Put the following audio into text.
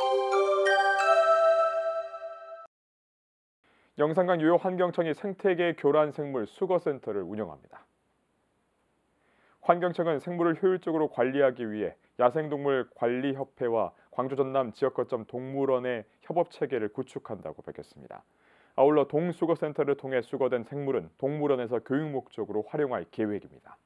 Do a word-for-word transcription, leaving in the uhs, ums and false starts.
영산강 유효 환경청이 생태계 교란 생물 수거센터를 운영합니다. 환경청은 생물을 효율적으로 관리하기 위해 야생동물관리협회와 광주 전남 지역 거점 동물원의 협업 체계를 구축한다고 밝혔습니다. 아울러 동수거센터를 통해 수거된 생물은 동물원에서 교육 목적으로 활용할 계획입니다.